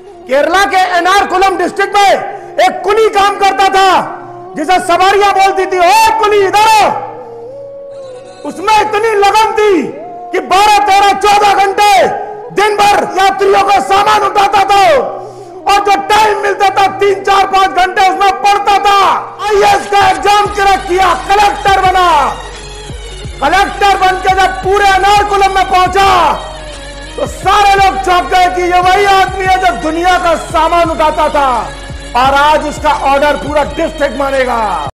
केरला के एर्नाकुलम डिस्ट्रिक्ट में एक कुली काम करता था जिसे सवारियां बोलती थी, ओ कुली इधर आओ। उसमें इतनी लगन थी कि 12, 13, 14 घंटे दिन भर यात्रियों का सामान उठाता था और जो टाइम मिलता था 3, 4, 5 घंटे उसमें पढ़ता था। आईएएस का एग्जाम क्रैक किया, कलेक्टर बना। कलेक्टर बनके जब पूरे एर्नाकुलम में पहुंचा तो सारे लोग चौंक गए कि ये वही आदमी है जो दुनिया का सामान उठाता था और आज उसका ऑर्डर पूरा डिस्ट्रिक्ट मानेगा।